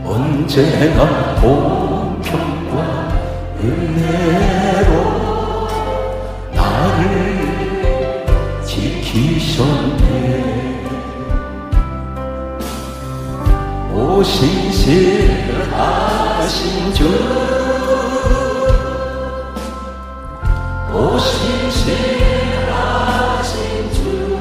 언제나 공평과 은혜로 나를 지키셨네. 오 신실하신 주, 오 신실하신 주,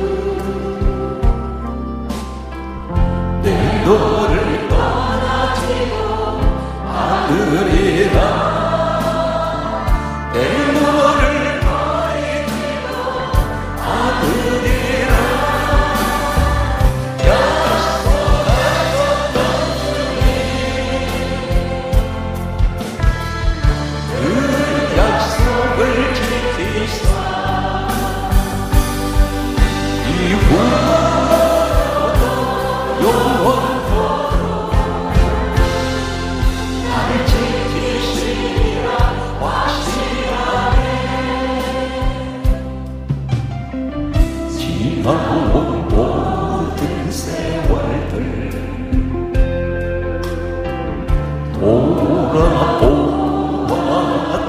내 너를 떠나지도 않으리라. 내 너를 버리지도 않으리라. 약속하셨던 주님, 그 약속을 지키사 이후로도 영원토록 나를 지키시리라 확신하네. 지나온 모든 세월들 돌아보아도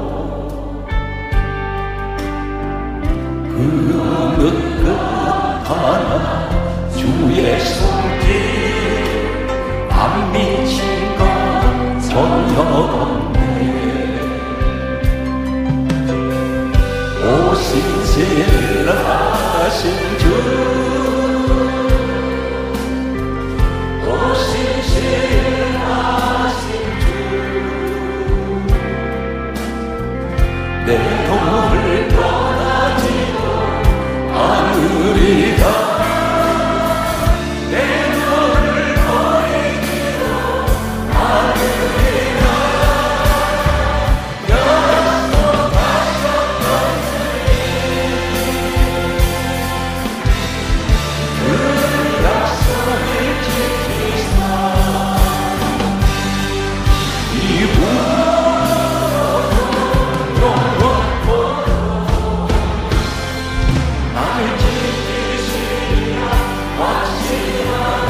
그 어느 끝 하나 주의 손길 안 미친 것 전혀 없네. 오 신실하신 주, 오 신실하신 주, 내 너를 떠나지도 않으리라. 내 너를 버리지도 않으리라. 약속하셨던 그 약속을 지키사 이후로도 영원토록 나를 지키시리라 확신하네.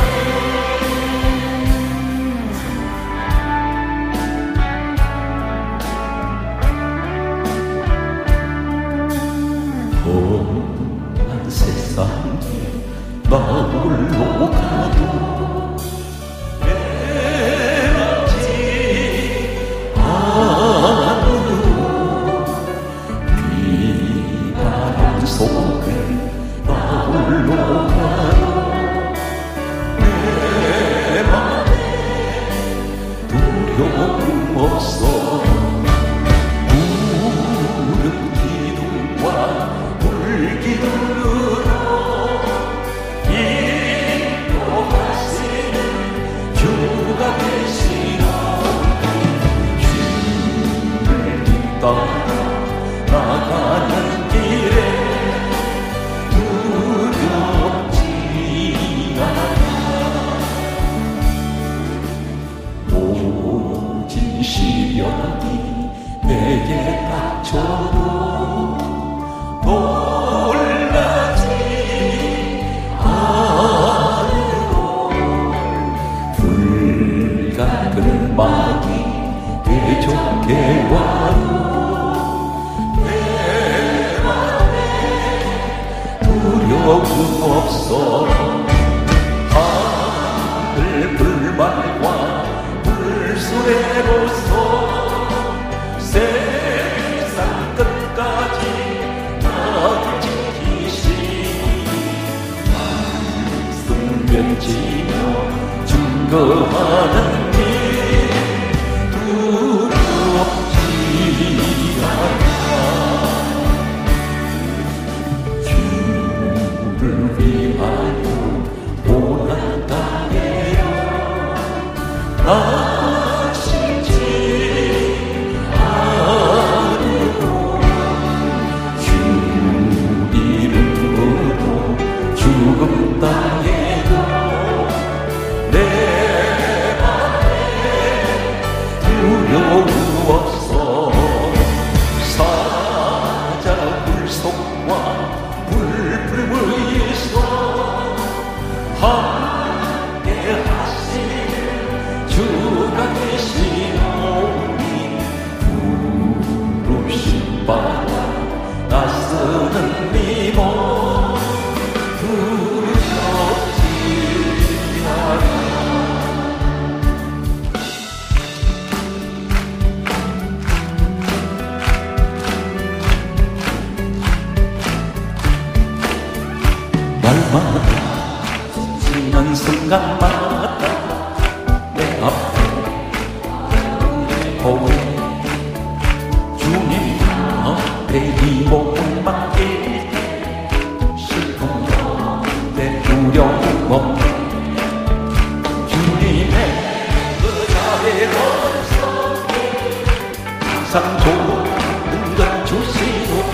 험한 세상에 나 홀로 가도 외롭지 않으로 비바람 속에 나 홀로 가도 내 맘에 두려움 없어. 부른 기둥과 물기둥으로 인도하시는 주가 되시라. 주를 따라 나가는 길에 두렵지 않아. 모진 시련이 내게 닥쳐도 놀라지 않으로 불같은 마음이 되좋게 와도 내 맘에 두려움 없어. 하늘 불만과 물수레로서 세상 끝까지 나를 지키시. 말씀 맺지며 증거하는 길 두렵지 않아. 주를 위하여 고난 당해요. 아시지 않으로 주 이름으로 죽음 당해도 내 맘에 두려움 없어. 사자 불속과 불풀 위에서 함께 하시는 주 바다 나서는 미모 두렵지 않아. 날마다 지난 순간마다 내 앞에 보고 주님 앞에 이 몸을 맡길 때 슬픔도 내 두려움 없네. 주님의 그 자비로 속에 항상 좋은 것 주시고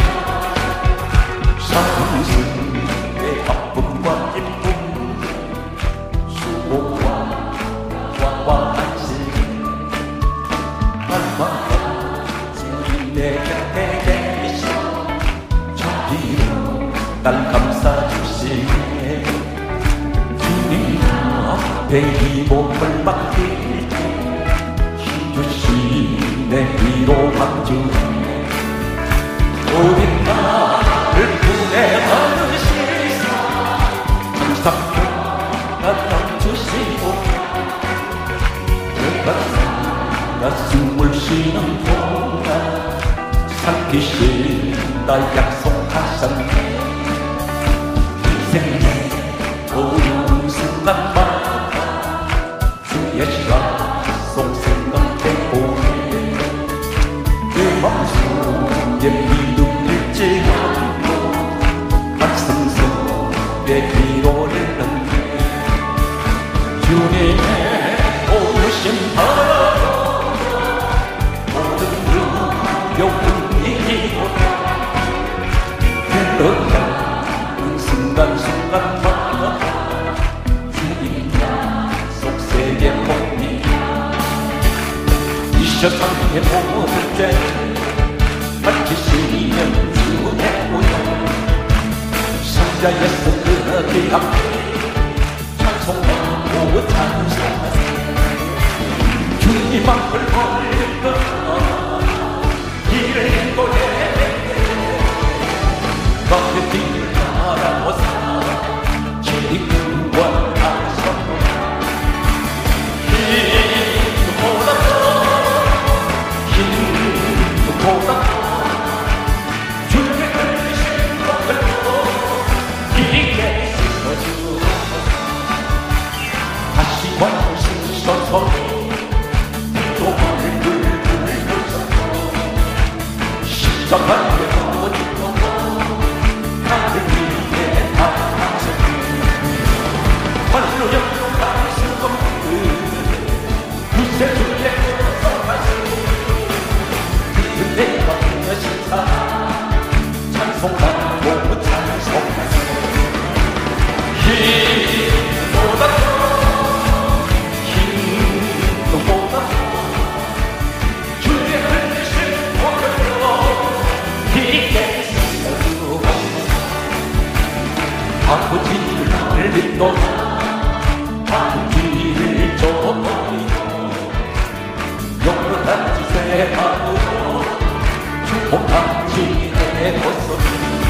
상승 기쁨과 기쁨 수고와 화와 안식 날마다 주님 내 곁에 계시 저기로 날 감싸주시네. 주님 앞에 이 몸을 맡길 때 힘주시네 위로만 주네. 모든 나를 구해하는 나를 주시고 내가 숨을 쉬는 동안 살피신다 약속하셨네. 인생의 어려운 순간마다 주의 약속 생각해보네. 내 맘속에 믿음 잃지 않고 말씀 속에 위로를 주님의 오신 바로 모든 두려움 이기고 흘러가는 순간순간마다 주님 약속 세계 복리 이 세상의 모든 죄 밝히시는 주의 오영 십자에서 그렇게 앞에 찬송하고 찬송하세. 주님 앞을 걸리고 길을 인도해 너의 뒤를 따라오사 지구와 나서 힘보다 힘보다 주님의 걸리신 것을 이게 씻어주고 다시 와주셔서 또 얼굴 붉으셔서 십자가에 묻고 나를 위해 하셨네. 발로 역동하신 것들 구세 주에 쏟아가시고 그대와 그녀신 사랑 찬송하고 찬송하시고 힘보다 아버지를 믿고 아버지를 쫓고 영원한 지세 하고 축복하지 내 모습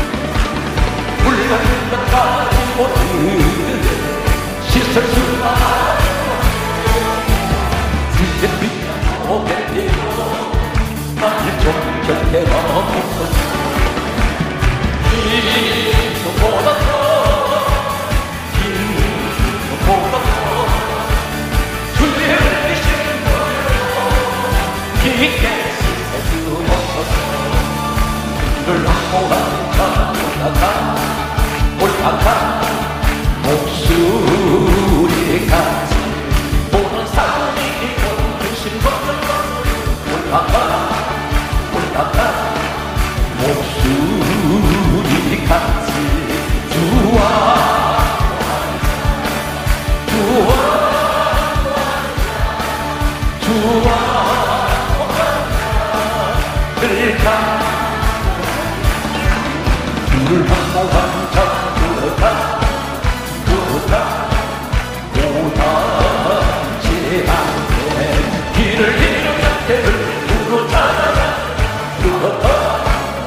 물러는 것까지 모두 씻을 수가 주의 빛 오겠대요. 나를 좀 곁에라 힘보다 힘보다 주의 흘리신 거로 깊게 씻어주옵소서. 늘 올라가 목소리 같이 모든 사람이 주신 것을 올라가 목소리 같이 주와 들까 늘 항상 들어가 오다지 않게 길을 잃은 곁에를 두고 찾아가 들어가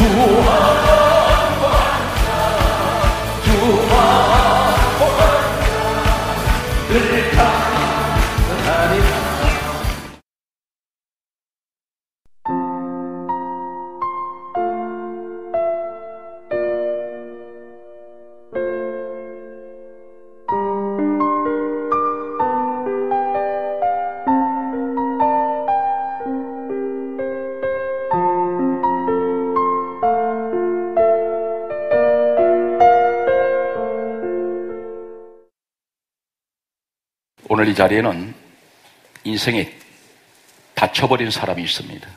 오늘 이 자리에는 인생이 닫혀버린 사람이 있습니다.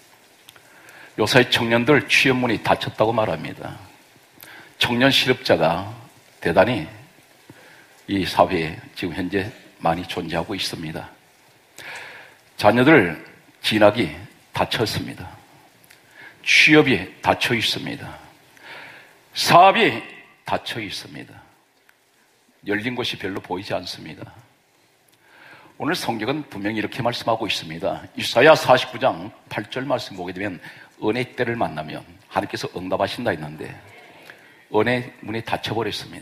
요새 청년들 취업문이 닫혔다고 말합니다. 청년 실업자가 대단히 이 사회에 지금 현재 많이 존재하고 있습니다. 자녀들 진학이 닫혔습니다. 취업이 닫혀 있습니다. 사업이 닫혀 있습니다. 열린 곳이 별로 보이지 않습니다. 오늘 성경은 분명히 이렇게 말씀하고 있습니다. 이사야 49장 8절 말씀 보게 되면 은혜의 때를 만나면 하나님께서 응답하신다 했는데 은혜의 문이 닫혀버렸습니다.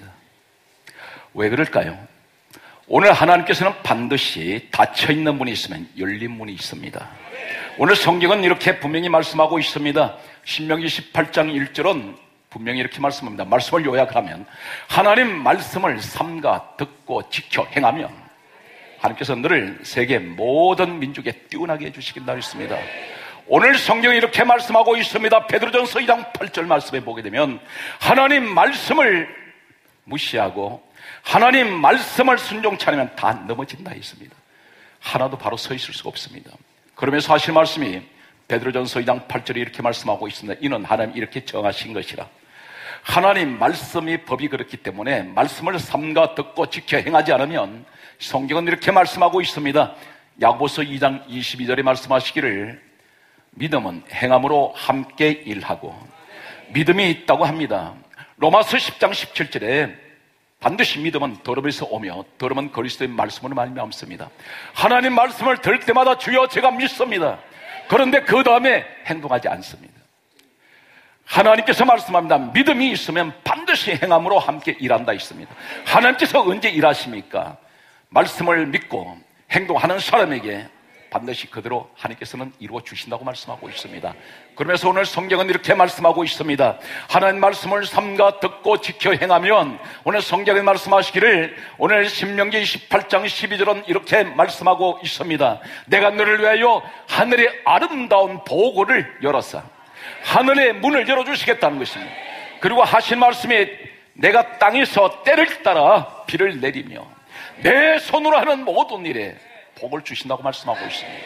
왜 그럴까요? 오늘 하나님께서는 반드시 닫혀있는 문이 있으면 열린 문이 있습니다. 오늘 성경은 이렇게 분명히 말씀하고 있습니다. 신명기 18장 1절은 분명히 이렇게 말씀합니다. 말씀을 요약하면 하나님 말씀을 삼가 듣고 지켜 행하면 하나님께서 너를 세계 모든 민족에 뛰어나게 해주시긴다 했습니다. 오늘 성경이 이렇게 말씀하고 있습니다. 베드로전서 2장 8절 말씀에 보게 되면 하나님 말씀을 무시하고 하나님 말씀을 순종치 않으면 다 넘어진다 했습니다. 하나도 바로 서 있을 수가 없습니다. 그러면서 하실 말씀이 베드로전서 2장 8절에 이렇게 말씀하고 있습니다. 이는 하나님 이렇게 정하신 것이라. 하나님 말씀이 법이 그렇기 때문에 말씀을 삼가 듣고 지켜 행하지 않으면 성경은 이렇게 말씀하고 있습니다. 야고보서 2장 22절에 말씀하시기를 믿음은 행함으로 함께 일하고 믿음이 있다고 합니다. 로마서 10장 17절에 반드시 믿음은 더러에서 오며 더러은 그리스도의 말씀으로 말미암습니다. 하나님 말씀을 들을 때마다 주여 제가 믿습니다. 그런데 그 다음에 행동하지 않습니다. 하나님께서 말씀합니다. 믿음이 있으면 반드시 행함으로 함께 일한다 있습니다. 하나님께서 언제 일하십니까? 말씀을 믿고 행동하는 사람에게 반드시 그대로 하나님께서는 이루어 주신다고 말씀하고 있습니다. 그러면서 오늘 성경은 이렇게 말씀하고 있습니다. 하나님 말씀을 삼가 듣고 지켜 행하면 오늘 성경에 말씀하시기를 오늘 신명기 28장 12절은 이렇게 말씀하고 있습니다. 내가 너를 위하여 하늘의 아름다운 보고를 열었사. 하늘의 문을 열어주시겠다는 것입니다. 그리고 하신 말씀이 내가 땅에서 때를 따라 비를 내리며 내 손으로 하는 모든 일에 복을 주신다고 말씀하고 있습니다.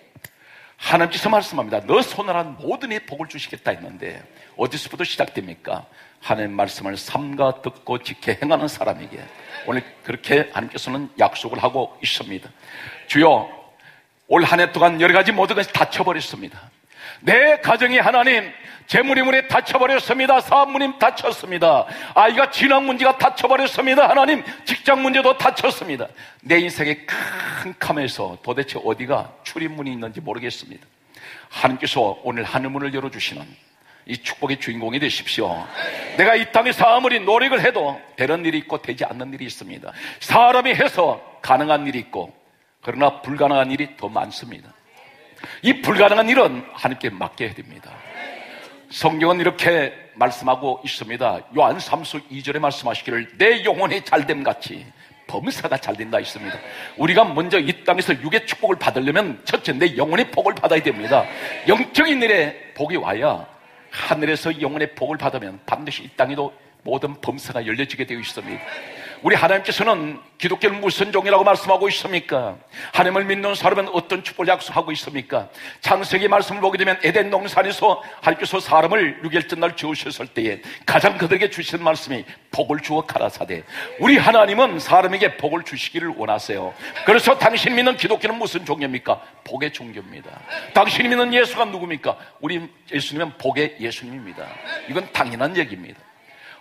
하나님께서 말씀합니다. 너 손으로 하는 모든 일에 복을 주시겠다 했는데 어디서부터 시작됩니까? 하나님 말씀을 삼가 듣고 지켜 행하는 사람에게 오늘 그렇게 하나님께서는 약속을 하고 있습니다. 주여 올 한 해 동안 여러 가지 모든 것이 닫혀버렸습니다. 내 가정이 하나님 재물이 문에 닫혀버렸습니다. 사업 문이 닫혔습니다. 아이가 진학 문제가 닫혀버렸습니다. 하나님 직장 문제도 닫혔습니다. 내 인생의 큰 캄에서 도대체 어디가 출입문이 있는지 모르겠습니다. 하나님께서 오늘 하늘문을 열어주시는 이 축복의 주인공이 되십시오. 내가 이 땅에서 아무리 노력을 해도 되는 일이 있고 되지 않는 일이 있습니다. 사람이 해서 가능한 일이 있고 그러나 불가능한 일이 더 많습니다. 이 불가능한 일은 하나님께 맡겨야 됩니다. 성경은 이렇게 말씀하고 있습니다. 요한 3서 2절에 말씀하시기를 내 영혼이 잘됨 같이 범사가 잘된다 있습니다. 우리가 먼저 이 땅에서 육의 축복을 받으려면 첫째 내 영혼의 복을 받아야 됩니다. 영적인 일에 복이 와야 하늘에서 영혼의 복을 받으면 반드시 이 땅에도 모든 범사가 열려지게 되어 있습니다. 우리 하나님께서는 기독교는 무슨 종이라고 말씀하고 있습니까? 하나님을 믿는 사람은 어떤 축복을 약속하고 있습니까? 창세기 말씀을 보게 되면 에덴 동산에서 하나님께서 사람을 6일 전날 지으셨을 때에 가장 그들에게 주신 말씀이 복을 주어 가라사대. 우리 하나님은 사람에게 복을 주시기를 원하세요. 그래서 당신 믿는 기독교는 무슨 종교입니까? 복의 종교입니다. 당신이 믿는 예수가 누굽니까? 우리 예수님은 복의 예수님입니다. 이건 당연한 얘기입니다.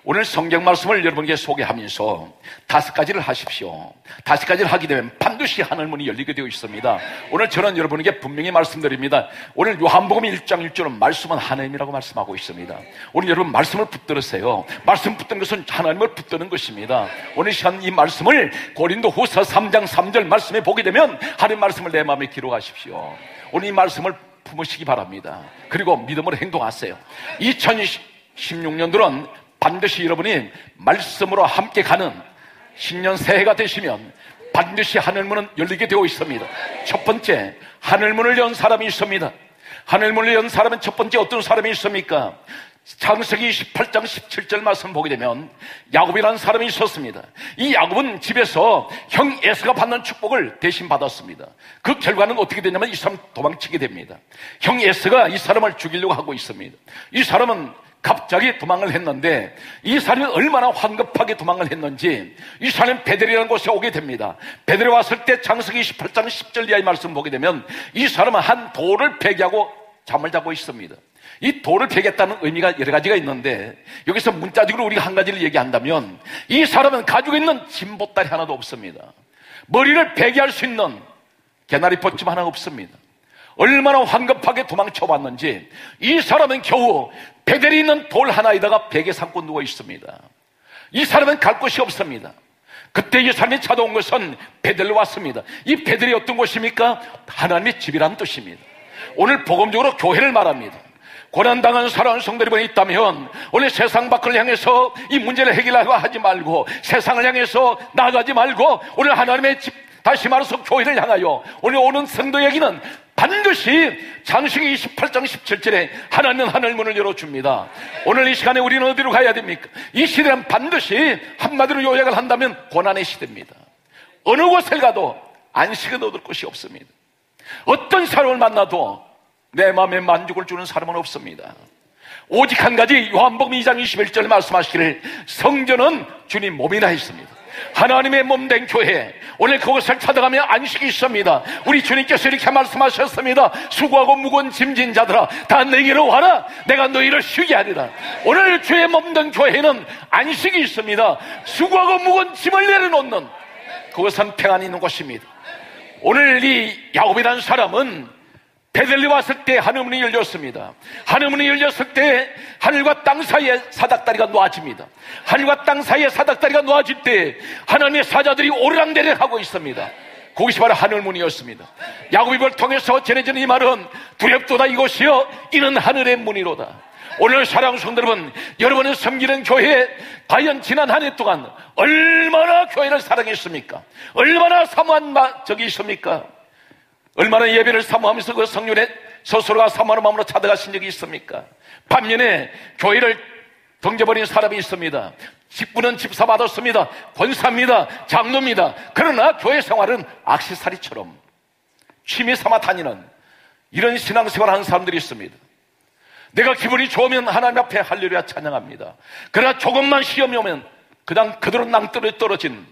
오늘 성경 말씀을 여러분께 소개하면서 5가지를 하십시오. 5가지를 하게 되면 반드시 하늘 문이 열리게 되어 있습니다. 오늘 저는 여러분에게 분명히 말씀드립니다. 오늘 요한복음 1장 1절은 말씀은 하나님이라고 말씀하고 있습니다. 오늘 여러분 말씀을 붙들으세요. 말씀 붙드는 것은 하나님을 붙드는 것입니다. 오늘 시간 이 말씀을 고린도후서 3장 3절 말씀에 보게 되면 하나님 말씀을 내 마음에 기록하십시오. 오늘 이 말씀을 품으시기 바랍니다. 그리고 믿음으로 행동하세요. 2016년도는 반드시 여러분이 말씀으로 함께 가는 신년 새해가 되시면 반드시 하늘문은 열리게 되어 있습니다. 첫 번째, 하늘문을 연 사람이 있습니다. 하늘문을 연 사람은 첫 번째 어떤 사람이 있습니까? 창세기 28장 17절 말씀 보게 되면 야곱이라는 사람이 있었습니다. 이 야곱은 집에서 형 에서가 받는 축복을 대신 받았습니다. 그 결과는 어떻게 되냐면 이 사람 도망치게 됩니다. 형 에서가 이 사람을 죽이려고 하고 있습니다. 이 사람은 갑자기 도망을 했는데 이 사람이 얼마나 황급하게 도망을 했는지 이 사람은 베델이라는 곳에 오게 됩니다. 베델에 왔을 때 창세기 28장 10절 이하의 말씀 보게 되면 이 사람은 한 돌을 폐기하고 잠을 자고 있습니다. 이 돌을 폐기했다는 의미가 여러 가지가 있는데 여기서 문자적으로 우리가 한 가지를 얘기한다면 이 사람은 가지고 있는 진보다리 하나도 없습니다. 머리를 폐기할 수 있는 개나리 벗집 하나 없습니다. 얼마나 황급하게 도망쳐 왔는지 이 사람은 겨우 베델이 있는 돌 하나에다가 베개 삼고 누워 있습니다. 이 사람은 갈 곳이 없습니다. 그때 이 사람이 찾아온 것은 베델로 왔습니다. 이 베델이 어떤 곳입니까? 하나님의 집이라는 뜻입니다. 오늘 복음적으로 교회를 말합니다. 고난당한 사랑하는 성도들이 있다면 오늘 세상 밖을 향해서 이 문제를 해결하려고 하지 말고 세상을 향해서 나아가지 말고 오늘 하나님의 집, 다시 말해서 교회를 향하여 오늘 오는 성도에게는 반드시 창세기 28장 17절에 하나님은 하늘문을 열어줍니다. 오늘 이 시간에 우리는 어디로 가야 됩니까? 이 시대는 반드시 한마디로 요약을 한다면 고난의 시대입니다. 어느 곳을 가도 안식을 얻을 곳이 없습니다. 어떤 사람을 만나도 내 마음에 만족을 주는 사람은 없습니다. 오직 한 가지 요한복음 2장 21절 말씀하시기를 성전은 주님 몸이라 했습니다. 하나님의 몸된 교회, 오늘 그것을 찾아가면 안식이 있습니다. 우리 주님께서 이렇게 말씀하셨습니다. 수고하고 무거운 짐진 자들아 다 내게로 와라, 내가 너희를 쉬게 하리라. 오늘 주의 몸된 교회는 안식이 있습니다. 수고하고 무거운 짐을 내려놓는 그것은 평안이 있는 곳입니다. 오늘 이 야곱이라는 사람은 베델리 왔을 때 하늘문이 열렸습니다. 하늘문이 열렸을 때 하늘과 땅 사이에 사닥다리가 놓아집니다. 하늘과 땅 사이에 사닥다리가 놓아질 때 하나님의 사자들이 오르락내리락 하고 있습니다. 그것이 바로 하늘문이었습니다. 야곱이 볼 통해서 전해지는 이 말은 두렵도다 이곳이여 이는 하늘의 문이로다. 오늘 사랑하는 성도 여러분, 여러분은 섬기는 교회 과연 지난 한 해 동안 얼마나 교회를 사랑했습니까? 얼마나 사모한 적이 있습니까? 얼마나 예배를 사모하면서 그 성륜에 스스로가 사모하는 마음으로 찾아가신 적이 있습니까? 반면에 교회를 던져버린 사람이 있습니다. 직분은 집사 받았습니다. 권사입니다. 장로입니다. 그러나 교회 생활은 악세사리처럼 취미 삼아 다니는 이런 신앙생활을 하는 사람들이 있습니다. 내가 기분이 좋으면 하나님 앞에 할렐루야 찬양합니다. 그러나 조금만 시험이 오면 그냥 그대로 낭떠러 떨어진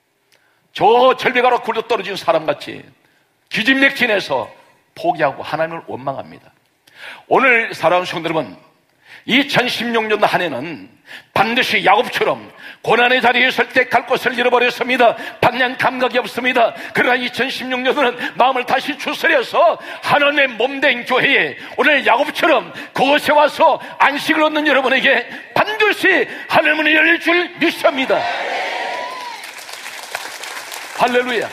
저 절벽아로 굴러 떨어진 사람같이 기진맥진해서 포기하고 하나님을 원망합니다. 오늘 사랑하는 성도 여러분, 2016년 한 해는 반드시 야곱처럼 고난의 자리에 설 때 갈 곳을 잃어버렸습니다. 방향 감각이 없습니다. 그러나 2016년은 마음을 다시 추스려서 하나님의 몸된 교회에 오늘 야곱처럼 그곳에 와서 안식을 얻는 여러분에게 반드시 하늘문이 열릴 줄 믿습니다. 할렐루야.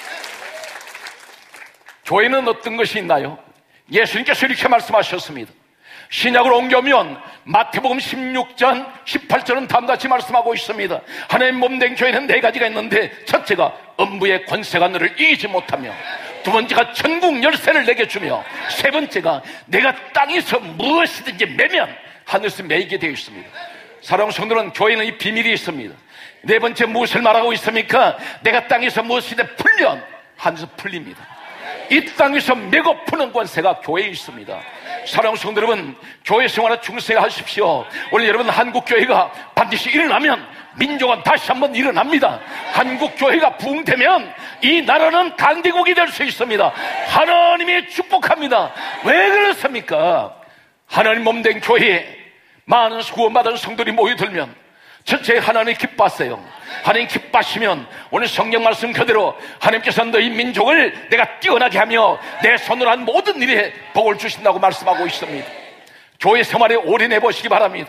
교회는 어떤 것이 있나요? 예수님께서 이렇게 말씀하셨습니다. 신약으로 옮겨오면 마태복음 16장 18절은 다음같이 말씀하고 있습니다. 하나님 몸된 교회는 4가지가 있는데 첫째가 음부의 권세가 너를 이기지 못하며, 두 번째가 천국 열쇠를 내게 주며, 세 번째가 내가 땅에서 무엇이든지 매면 하늘에서 매이게 되어 있습니다. 사랑하는 성도는 교회는 이 비밀이 있습니다. 네 번째 무엇을 말하고 있습니까? 내가 땅에서 무엇이든 풀면 하늘에서 풀립니다. 이 땅에서 매고 푸는 권세가 교회에 있습니다. 사랑하는 성도 여러분, 교회 생활에 충실하십시오. 오늘 여러분 한국교회가 반드시 일어나면 민족은 다시 한번 일어납니다. 한국교회가 부흥되면 이 나라는 강대국이 될 수 있습니다. 하나님이 축복합니다. 왜 그렇습니까? 하나님 몸된 교회에 많은 구원받은 성도들이 모여들면 첫째, 하나님 기뻐하세요. 하나님 기뻐하시면 오늘 성경 말씀 그대로 하나님께서 너희 민족을 내가 뛰어나게 하며 내 손으로 한 모든 일에 복을 주신다고 말씀하고 있습니다. 교회 생활에 올인해 보시기 바랍니다.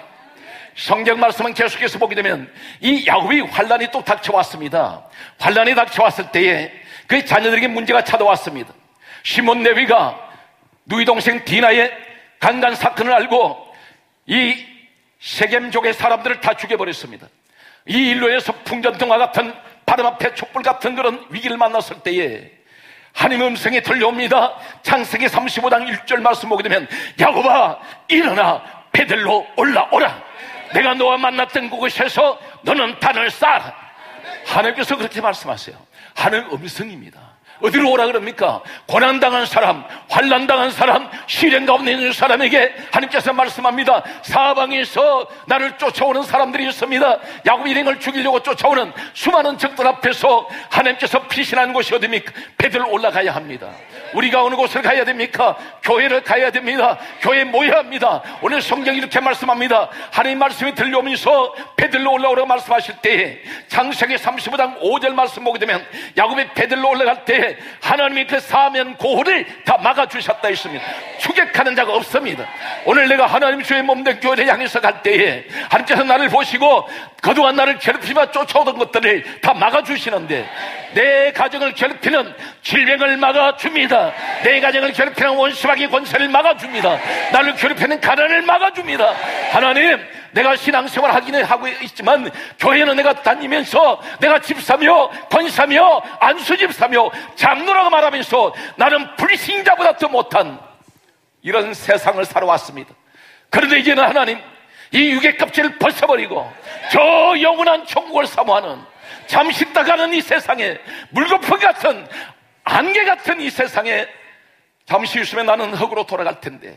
성경 말씀은 계속해서 보게 되면 이 야곱이 환란이 또 닥쳐왔습니다. 환란이 닥쳐왔을 때에 그의 자녀들에게 문제가 찾아왔습니다. 시몬 레위가 누이 동생 디나의 강간 사건을 알고 이 세겜족의 사람들을 다 죽여버렸습니다. 이 일로 인해서 풍전등화 같은 바람 앞에 촛불 같은 그런 위기를 만났을 때에 하나님의 음성이 들려옵니다. 창세기 35장 1절 말씀 보게 되면 야곱아 일어나 베들로 올라오라. 내가 너와 만났던 그곳에서 너는 단을 쌓아라. 하나님께서 그렇게 말씀하세요. 하나님 음성입니다. 어디로 오라 그럽니까? 고난당한 사람, 환난당한 사람, 시련 가운데 있는 사람에게 하나님께서 말씀합니다. 사방에서 나를 쫓아오는 사람들이 있습니다. 야곱 일행을 죽이려고 쫓아오는 수많은 적들 앞에서 하나님께서 피신한 곳이 어디입니까? 베들로 올라가야 합니다. 우리가 어느 곳을 가야 됩니까? 교회를 가야 됩니다. 교회에 모여야 합니다. 오늘 성경이 이렇게 말씀합니다. 하나님 말씀이 들려오면서 베들로 올라오라고 말씀하실 때에 창세기 35장 5절 말씀 보게 되면 야곱이 베들로 올라갈 때 하나님이 그 사면 고호를 다 막아주셨다 했습니다. 추격하는 자가 없습니다. 오늘 내가 하나님 주의 몸된 교회를 향해서 갈 때에 하나님께서 나를 보시고 그동안 나를 괴롭히며 쫓아오던 것들을 다 막아주시는데 내 가정을 괴롭히는 질병을 막아줍니다. 내 가정을 괴롭히는 원수마귀 권세를 막아줍니다. 나를 괴롭히는 가난을 막아줍니다. 하나님, 내가 신앙생활 하기는 하고 있지만 교회는 내가 다니면서 내가 집사며 권사며 안수집사며 장로라고 말하면서 나는 불신자보다 더 못한 이런 세상을 살아왔습니다. 그런데 이제는 하나님, 이 육의 껍질을 벗어버리고 저 영원한 천국을 사모하는 잠시 있다가는 이 세상에 물거품 같은 안개 같은 이 세상에 잠시 있으면 나는 흙으로 돌아갈 텐데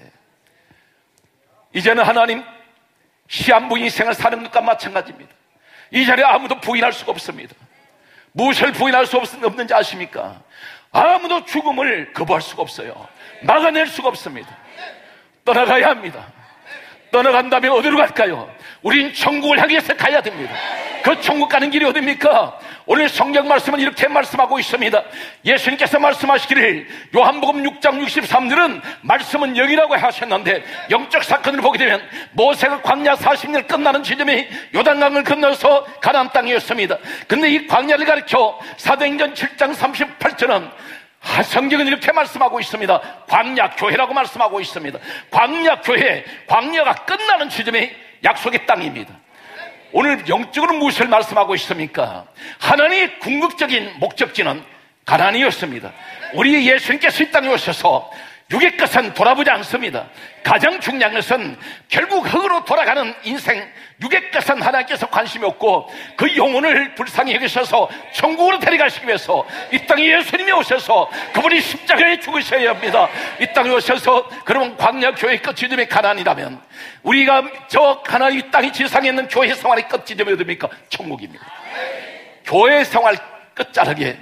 이제는 하나님 시한부 인생을 사는 것과 마찬가지입니다. 이 자리에 아무도 부인할 수가 없습니다. 무엇을 부인할 수 없는지 아십니까? 아무도 죽음을 거부할 수가 없어요. 막아낼 수가 없습니다. 떠나가야 합니다. 떠나간다면 어디로 갈까요? 우린 천국을 향해서 가야 됩니다. 그 천국 가는 길이 어디입니까? 오늘 성경 말씀은 이렇게 말씀하고 있습니다. 예수님께서 말씀하시기를 요한복음 6장 63절은 말씀은 영이라고 하셨는데 영적 사건을 보게 되면 모세가 광야 40년 끝나는 지점이 요단강을 건너서 가나안 땅이었습니다. 근데 이 광야를 가리켜 사도행전 7장 38절은 성경은 이렇게 말씀하고 있습니다. 광야교회라고 말씀하고 있습니다. 광야교회, 광야가 끝나는 지점이 약속의 땅입니다. 오늘 영적으로 무엇을 말씀하고 있습니까? 하나님의 궁극적인 목적지는 가나안이었습니다. 우리 예수님께서 이 땅에 오셔서 육의 것은 돌아보지 않습니다. 가장 중요한 것은 결국 흙으로 돌아가는 인생, 육의 것은 하나님께서 관심이 없고 그 영혼을 불쌍히 여기셔서 천국으로 데려가시기 위해서 이 땅에 예수님이 오셔서 그분이 십자가에 죽으셔야 합니다. 이 땅에 오셔서 그러면 광야교회의 끝지점이 가나안이라면 우리가 저 가나안 이 땅이 지상에 있는 교회 생활의 끝지점이 어디입니까? 천국입니다. 교회 생활 끝자락에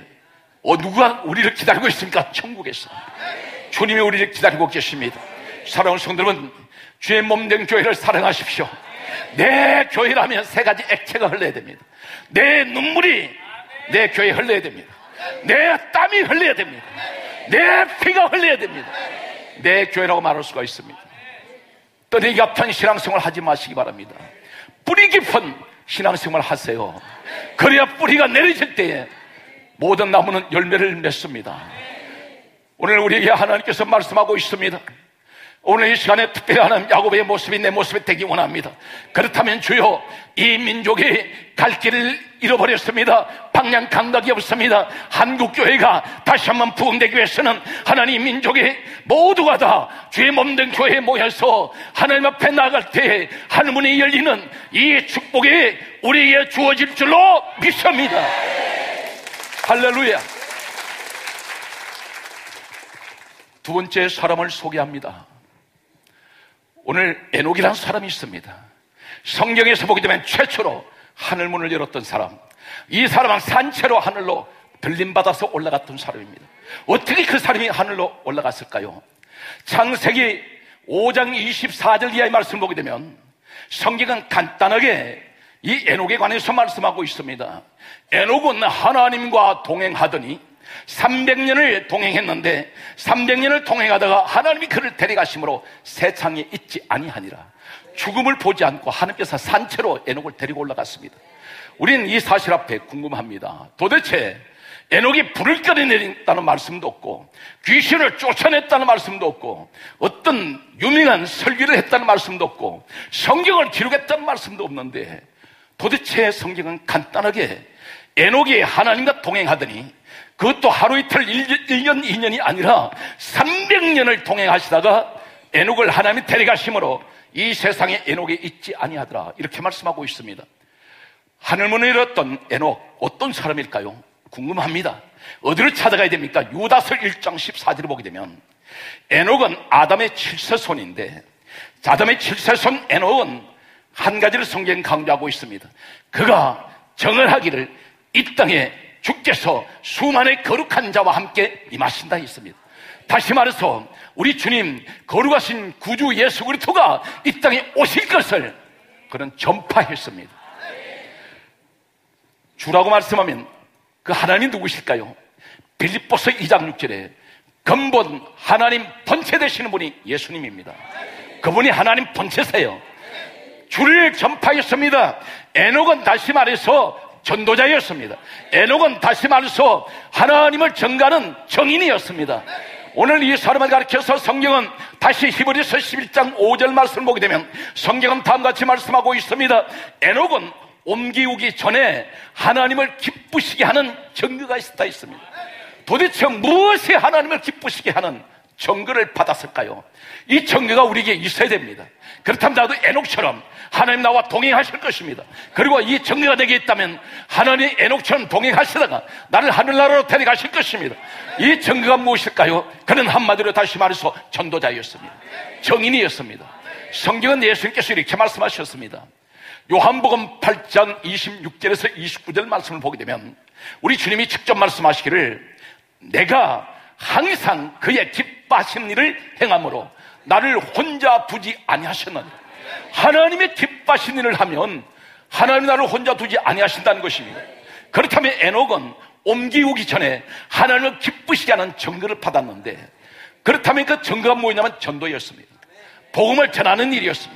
누가 우리를 기다리고 있습니까? 천국에서 주님이 우리를 기다리고 계십니다. 사랑하는 성도 여러분, 주의 몸된 교회를 사랑하십시오. 내 교회라면 세 가지 액체가 흘러야 됩니다. 내 눈물이 내 교회에 흘러야 됩니다. 내 땀이 흘러야 됩니다. 내 피가 흘러야 됩니다. 내 교회라고 말할 수가 있습니다. 떠내기 같은 신앙생활 하지 마시기 바랍니다. 뿌리 깊은 신앙생활 하세요. 그래야 뿌리가 내려질 때에 모든 나무는 열매를 맺습니다. 오늘 우리에게 하나님께서 말씀하고 있습니다. 오늘 이 시간에 특별히 하나님 야곱의 모습이 내 모습이 되기 원합니다. 그렇다면 주여, 이 민족이 갈 길을 잃어버렸습니다. 방향 감각이 없습니다. 한국교회가 다시 한번 부흥되기 위해서는 하나님 민족이 모두가 다 주의 몸된 교회에 모여서 하나님 앞에 나아갈 때 하늘문이 열리는 이 축복이 우리에게 주어질 줄로 믿습니다. 할렐루야. 두 번째 사람을 소개합니다. 오늘 에녹이라는 사람이 있습니다. 성경에서 보게 되면 최초로 하늘문을 열었던 사람. 이 사람은 산채로 하늘로 들림받아서 올라갔던 사람입니다. 어떻게 그 사람이 하늘로 올라갔을까요? 창세기 5장 24절 이하의 말씀을 보게 되면 성경은 간단하게 이 에녹에 관해서 말씀하고 있습니다. 에녹은 하나님과 동행하더니 300년을 동행했는데 300년을 동행하다가 하나님이 그를 데려가심으로 세상에 있지 아니하니라. 죽음을 보지 않고 하나님께서 산채로 에녹을 데리고 올라갔습니다. 우리는 이 사실 앞에 궁금합니다. 도대체 에녹이 불을 꺼내냈다는 말씀도 없고 귀신을 쫓아냈다는 말씀도 없고 어떤 유명한 설교를 했다는 말씀도 없고 성경을 기록했다는 말씀도 없는데 도대체 성경은 간단하게 에녹이 하나님과 동행하더니 그것도 하루 이틀 1년 2년이 아니라 300년을 동행하시다가 에녹을 하나님이 데려가심으로 이 세상에 에녹에 있지 아니하더라. 이렇게 말씀하고 있습니다. 하늘문을 열었던 에녹, 어떤 사람일까요? 궁금합니다. 어디를 찾아가야 됩니까? 유다서 1장 14절을 보게 되면 에녹은 아담의 7세손인데 아담의 7세손 에녹은 한 가지를 성경에 강조하고 있습니다. 그가 정언하기를 이 땅에 주께서 수많은 거룩한 자와 함께 임하신다 했습니다. 다시 말해서 우리 주님 거룩하신 구주 예수 그리스도가 이 땅에 오실 것을 그는 전파했습니다. 주라고 말씀하면 그 하나님이 누구실까요? 빌립보서 2장 6절에 근본 하나님 본체 되시는 분이 예수님입니다. 그분이 하나님 본체세요. 주를 전파했습니다. 에녹은 다시 말해서 전도자였습니다. 에녹은 다시 말해서 하나님을 전가하는 정인이었습니다. 오늘 이 사람을 가르쳐서 성경은 다시 히브리서 11장 5절 말씀을 보게 되면 성경은 다음과 같이 말씀하고 있습니다. 에녹은 옮기우기 전에 하나님을 기쁘시게 하는 증거가 있었다 했습니다. 도대체 무엇이 하나님을 기쁘시게 하는 증거를 받았을까요? 이 증거가 우리에게 있어야 됩니다. 그렇다면 나도 에녹처럼 하나님 나와 동행하실 것입니다. 그리고 이 증거가 내게 있다면 하나님 에녹처럼 동행하시다가 나를 하늘나라로 데려가실 것입니다. 이 증거가 무엇일까요? 그는 한마디로 다시 말해서 전도자였습니다. 정인이었습니다. 성경은 예수님께서 이렇게 말씀하셨습니다. 요한복음 8장 26절에서 29절 말씀을 보게 되면 우리 주님이 직접 말씀하시기를 내가 항상 그의 기뻐하시는 일을 행함으로 나를 혼자 두지 아니하셨느니라. 하나님의 기뻐하시는 일을 하면 하나님이 나를 혼자 두지 아니하신다는 것입니다. 그렇다면 에녹은 옮기우기 전에 하나님을 기쁘시게 하는 증거를 받았는데 그렇다면 그 증거가 뭐냐면 전도였습니다. 복음을 전하는 일이었습니다.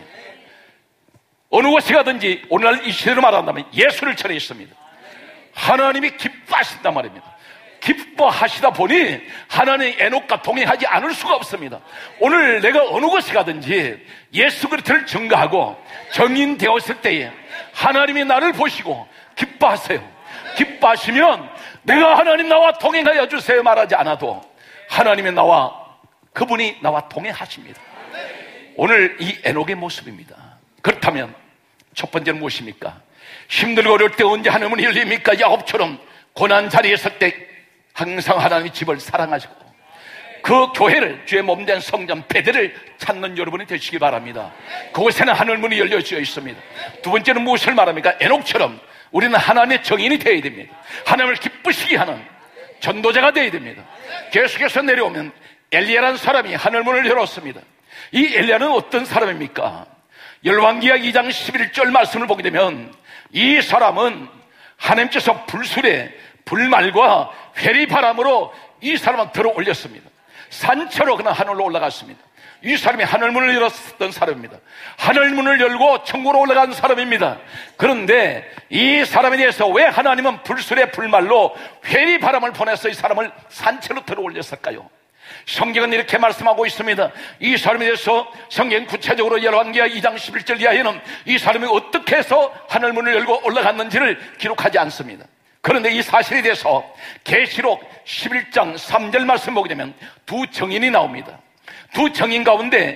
어느 곳에 가든지 오늘날 이 시대로 말한다면 예수를 전했습니다. 하나님이 기뻐하신단 말입니다. 기뻐하시다 보니 하나님 에녹과 동행하지 않을 수가 없습니다. 오늘 내가 어느 곳에 가든지 예수 그리스도를 증거하고 정인 되었을 때에 하나님이 나를 보시고 기뻐하세요. 기뻐하시면 내가 하나님 나와 동행하여 주세요 말하지 않아도 하나님이 그분이 나와 동행하십니다. 오늘 이 에녹의 모습입니다. 그렇다면 첫 번째는 무엇입니까? 힘들고 어려울 때 언제 하늘문이 열립니까? 야곱처럼 고난 자리에 설 때 항상 하나님의 집을 사랑하시고 그 교회를 주의 몸된 성전 베델을 찾는 여러분이 되시기 바랍니다. 그곳에는 하늘문이 열려져 있습니다. 두 번째는 무엇을 말합니까? 에녹처럼 우리는 하나님의 정인이 되어야 됩니다. 하나님을 기쁘시게 하는 전도자가 되어야 됩니다. 계속해서 내려오면 엘리야라는 사람이 하늘문을 열었습니다. 이 엘리야는 어떤 사람입니까? 열왕기하 2장 11절 말씀을 보게 되면 이 사람은 하나님께서 불수레 불말과 회리바람으로 이 사람은 들어 올렸습니다. 산채로 그는 하늘로 올라갔습니다. 이 사람이 하늘문을 열었던 사람입니다. 하늘문을 열고 천국으로 올라간 사람입니다. 그런데 이 사람에 대해서 왜 하나님은 불수레 불말로 회리바람을 보내서 이 사람을 산채로 들어 올렸을까요? 성경은 이렇게 말씀하고 있습니다. 이 사람에 대해서 성경 구체적으로 열왕기하 2장 11절 이하에는 이 사람이 어떻게 해서 하늘문을 열고 올라갔는지를 기록하지 않습니다. 그런데 이 사실에 대해서 계시록 11장 3절 말씀 보게 되면 두 정인이 나옵니다. 두 정인 가운데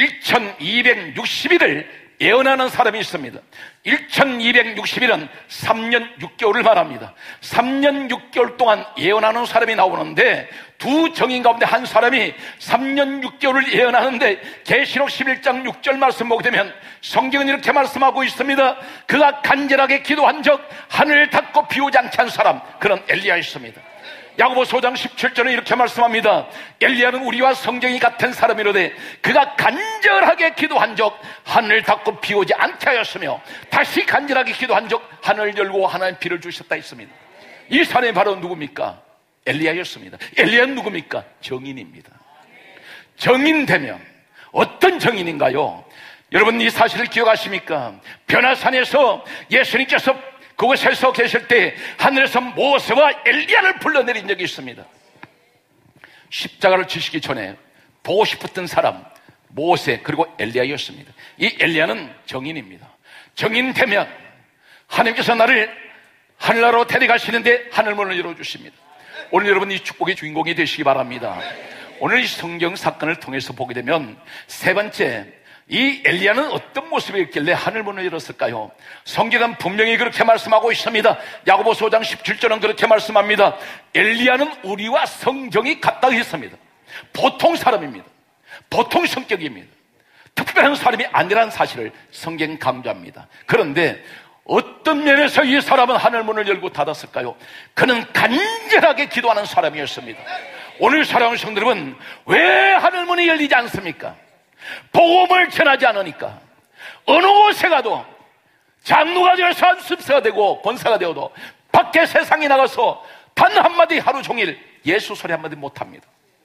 1260일을 예언하는 사람이 있습니다. 1260일은 3년 6개월을 말합니다. 3년 6개월 동안 예언하는 사람이 나오는데 두 정인 가운데 한 사람이 3년 6개월을 예언하는데 계시록 11장 6절 말씀 보게 되면 성경은 이렇게 말씀하고 있습니다. 그가 간절하게 기도한 적 하늘을 닫고 비오지 않게 한 사람, 그는 엘리야였습니다. 야고보서 5장 17절은 이렇게 말씀합니다. 엘리야는 우리와 성경이 같은 사람이로되 그가 간절하게 기도한 적 하늘을 닫고 비 오지 않게 하였으며 다시 간절하게 기도한 적 하늘을 열고 하나님 비를 주셨다 했습니다. 이 사람이 바로 누굽니까? 엘리야였습니다. 엘리야는 누굽니까? 정인입니다. 정인되면 어떤 정인인가요? 여러분 이 사실을 기억하십니까? 변화산에서 예수님께서 그곳에서 계실 때 하늘에서 모세와 엘리야를 불러내린 적이 있습니다. 십자가를 지시기 전에 보고 싶었던 사람 모세 그리고 엘리야였습니다. 이 엘리야는 정인입니다. 정인되면 하나님께서 나를 하늘나라로 데려가시는데 하늘문을 열어주십니다. 오늘 여러분 이 축복의 주인공이 되시기 바랍니다. 오늘 이 성경 사건을 통해서 보게 되면 세 번째, 이 엘리야는 어떤 모습이었길래 하늘문을 열었을까요? 성경은 분명히 그렇게 말씀하고 있습니다. 야고보서 5장 17절은 그렇게 말씀합니다. 엘리야는 우리와 성정이 같다고 했습니다. 보통 사람입니다. 보통 성격입니다. 특별한 사람이 아니라는 사실을 성경은 강조합니다. 그런데 어떤 면에서 이 사람은 하늘문을 열고 닫았을까요? 그는 간절하게 기도하는 사람이었습니다. 오늘 사랑하는 성도 여러분, 왜 하늘문이 열리지 않습니까? 복음을 전하지 않으니까. 어느 곳에 가도 장로가 되어서 안습사가 되고 권사가 되어도 밖에 세상에 나가서 단 한마디 하루 종일 예수 소리 한마디 못합니다.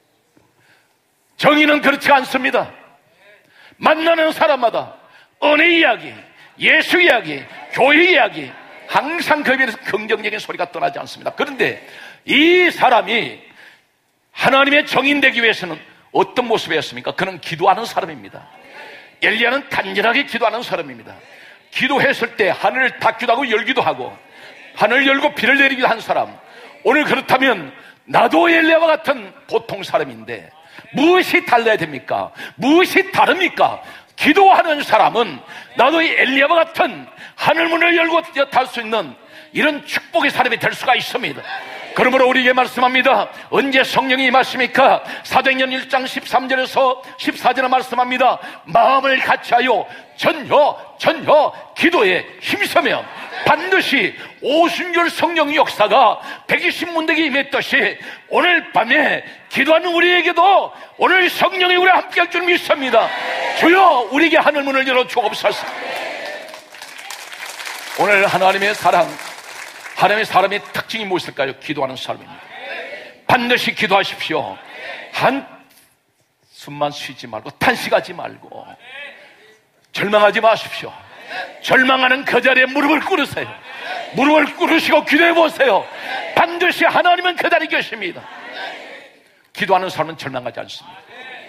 정의는 그렇지 않습니다. 만나는 사람마다 은혜 이야기, 예수 이야기, 교회 이야기, 항상 그 면에서 긍정적인 소리가 떠나지 않습니다. 그런데 이 사람이 하나님의 정인되기 위해서는 어떤 모습이었습니까? 그는 기도하는 사람입니다. 엘리야는 간절하게 기도하는 사람입니다. 기도했을 때 하늘을 닫기도 하고 열기도 하고 하늘을 열고 비를 내리기도 한 사람. 오늘 그렇다면 나도 엘리야와 같은 보통 사람인데 무엇이 달라야 됩니까? 무엇이 다릅니까? 기도하는 사람은 나도 이 엘리야와 같은 하늘문을 열고 닫을 수 있는 이런 축복의 사람이 될 수가 있습니다. 그러므로 우리에게 말씀합니다. 언제 성령이 임하십니까? 사도행전 1장 13절에서 14절에 말씀합니다. 마음을 같이하여 전혀 기도에 힘쓰면 반드시 오순절 성령의 역사가 120문대기 임했듯이 오늘 밤에 기도하는 우리에게도 오늘 성령이 우리와 함께 할 줄 믿습니다. 주여 우리에게 하늘문을 열어 주옵소서. 오늘 하나님의 사랑, 하나님의 사람의 특징이 무엇일까요? 기도하는 사람입니다. 반드시 기도하십시오. 한숨만 쉬지 말고 탄식하지 말고 절망하지 마십시오. 절망하는 그 자리에 무릎을 꿇으세요. 무릎을 꿇으시고 기도해 보세요. 반드시 하나님은 그 자리에 계십니다. 기도하는 사람은 절망하지 않습니다.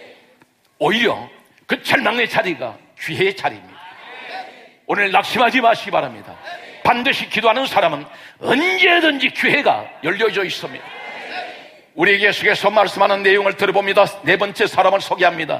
오히려 그 절망의 자리가 기회의 자리입니다. 오늘 낙심하지 마시기 바랍니다. 반드시 기도하는 사람은 언제든지 기회가 열려져 있습니다. 우리에게 계속해서 말씀하는 내용을 들어봅니다. 네 번째 사람을 소개합니다.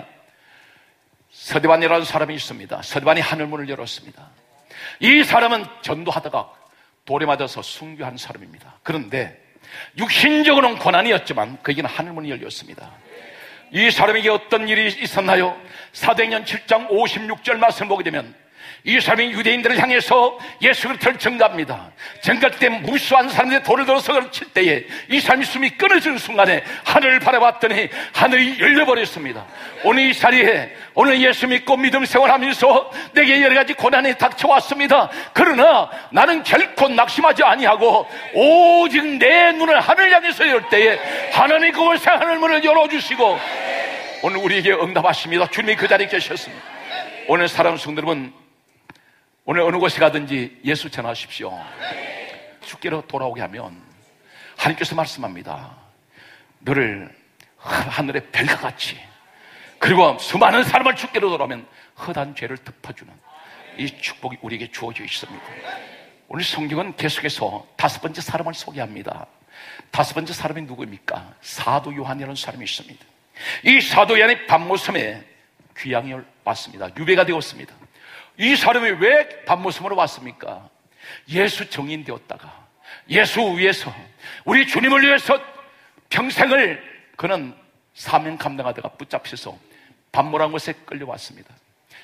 서대반이라는 사람이 있습니다. 서대반이 하늘문을 열었습니다. 이 사람은 전도하다가 돌에 맞아서 순교한 사람입니다. 그런데 육신적으로는 고난이었지만 그에게는 하늘문이 열렸습니다. 이 사람에게 어떤 일이 있었나요? 사도행전 7장 56절 말씀을 보게 되면 이 사람이 유대인들을 향해서 예수 그리스도를 증거합니다. 증거할 때 무수한 사람들이 돌을 들어서 그를 칠 때에 이 사람이 숨이 끊어지는 순간에 하늘을 바라봤더니 하늘이 열려버렸습니다. 오늘 이 자리에 오늘 예수 믿고 믿음 생활하면서 내게 여러 가지 고난이 닥쳐왔습니다. 그러나 나는 결코 낙심하지 아니하고 오직 내 눈을 하늘 향해서 열 때에 하나님이 그곳에 하늘문을 열어주시고 오늘 우리에게 응답하십니다. 주님이 그 자리에 계셨습니다. 오늘 사랑하는 성도 여러분, 오늘 어느 곳에 가든지 예수 전하십시오. 죽게로 돌아오게 하면 하나님께서 말씀합니다. 너를 하늘의 별과 같이 그리고 수많은 사람을 죽게로 돌아오면 허다한 죄를 덮어주는 이 축복이 우리에게 주어져 있습니다. 오늘 성경은 계속해서 다섯 번째 사람을 소개합니다. 다섯 번째 사람이 누구입니까? 사도 요한이라는 사람이 있습니다. 이 사도 요한이 밤모섬에 귀향이 왔습니다. 유배가 되었습니다. 이 사람이 왜 밤모섬으로 왔습니까? 예수 정인 되었다가 예수 위해서 우리 주님을 위해서 평생을 그는 사명 감당하다가 붙잡혀서 밤모란 곳에 끌려왔습니다.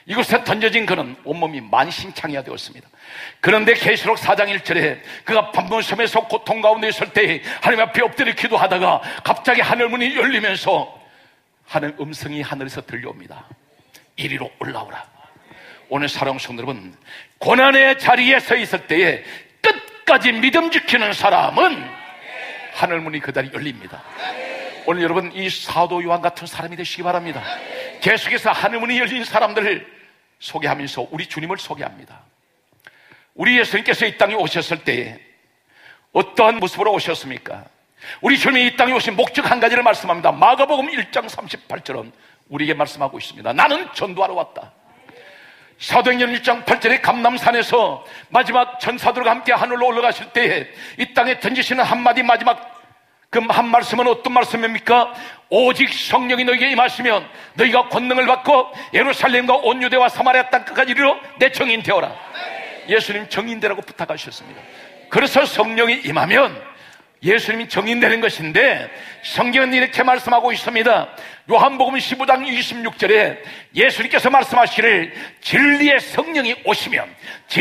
이곳에 던져진 그는 온몸이 만신창이가 되었습니다. 그런데 계시록 4장 1절에 그가 밤문섬에서 고통 가운데 있을 때 하나님 앞에 엎드려 기도하다가 갑자기 하늘문이 열리면서 하늘 음성이 하늘에서 들려옵니다. 이리로 올라오라. 오늘 사랑하는 성도 여러분, 고난의 자리에 서 있을 때에 끝까지 믿음 지키는 사람은 하늘문이 그다리 열립니다. 오늘 여러분, 이 사도 요한 같은 사람이 되시기 바랍니다. 계속해서 하늘문이 열린 사람들을 소개하면서 우리 주님을 소개합니다. 우리 예수님께서 이 땅에 오셨을 때 어떠한 모습으로 오셨습니까? 우리 주님이 이 땅에 오신 목적 한 가지를 말씀합니다. 마가복음 1장 38절은 우리에게 말씀하고 있습니다. 나는 전도하러 왔다. 사도행전 1장 8절에 감람산에서 마지막 전사들과 함께 하늘로 올라가실 때에 이 땅에 던지시는 한마디 마지막 그 한 말씀은 어떤 말씀입니까? 오직 성령이 너에게 임하시면 너희가 권능을 받고 예루살렘과 온 유대와 사마리아 땅끝까지 이르러 내 정인 되어라. 예수님 정인 되라고 부탁하셨습니다. 그래서 성령이 임하면 예수님이 정인 되는 것인데, 성경은 이렇게 말씀하고 있습니다. 요한복음 15장 26절에 예수님께서 말씀하시기를 진리의 성령이 오시면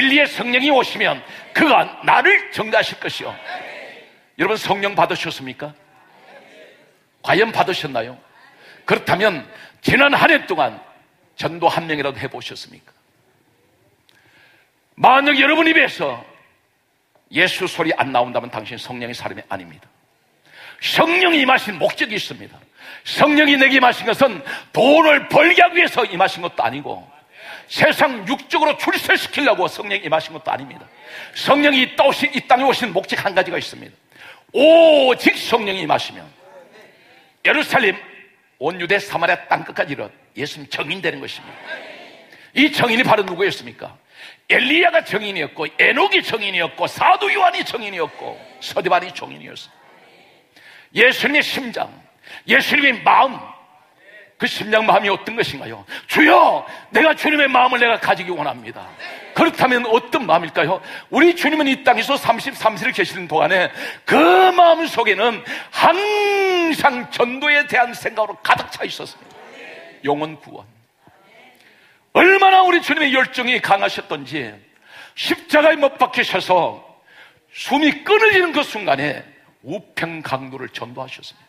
그가 나를 정죄하실 것이요. 여러분, 성령 받으셨습니까? 과연 받으셨나요? 그렇다면 지난 한 해 동안 전도 한 명이라도 해보셨습니까? 만약 여러분 입에서 예수 소리 안 나온다면 당신 성령의 사람이 아닙니다. 성령이 임하신 목적이 있습니다. 성령이 내게 임하신 것은 돈을 벌기 하기 위해서 임하신 것도 아니고 세상 육적으로 출세시키려고 성령이 임하신 것도 아닙니다. 성령이 이 땅에 오신 목적 한 가지가 있습니다. 오직 성령이 임하시면 예루살렘, 온 유대, 사마리아 땅끝까지 이르러 예수님 정인되는 것입니다. 이 정인이 바로 누구였습니까? 엘리야가 정인이었고, 에녹이 정인이었고, 사도 요한이 정인이었고, 서대반이 정인이었습니다. 예수님의 심장, 예수님의 마음, 그 심장 마음이 어떤 것인가요? 주여, 내가 주님의 마음을 내가 가지기 원합니다. 그렇다면 어떤 마음일까요? 우리 주님은 이 땅에서 33세를 계시는 동안에 그 마음 속에는 항상 전도에 대한 생각으로 가득 차 있었습니다. 영혼 구원. 얼마나 우리 주님의 열정이 강하셨던지 십자가에 못 박히셔서 숨이 끊어지는 그 순간에 우평강도를 전도하셨습니다.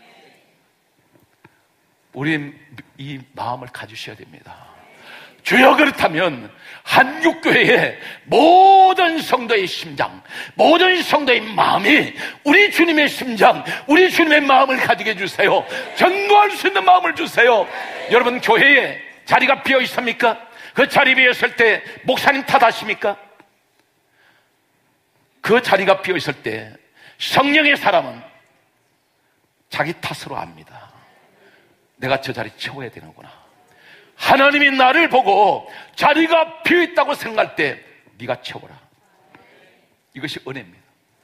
우리 이 마음을 가지셔야 됩니다. 주여, 그렇다면 한국교회의 모든 성도의 심장, 모든 성도의 마음이 우리 주님의 심장, 우리 주님의 마음을 가지게 해주세요. 전도할 수 있는 마음을 주세요. 여러분, 교회에 자리가 비어 있습니까? 그 자리 비었을 때 목사님 탓하십니까? 그 자리가 비어 있을 때 성령의 사람은 자기 탓으로 압니다. 내가 저 자리 채워야 되는구나. 하나님이 나를 보고 자리가 비어 있다고 생각할 때 네가 채워라. 이것이 은혜입니다.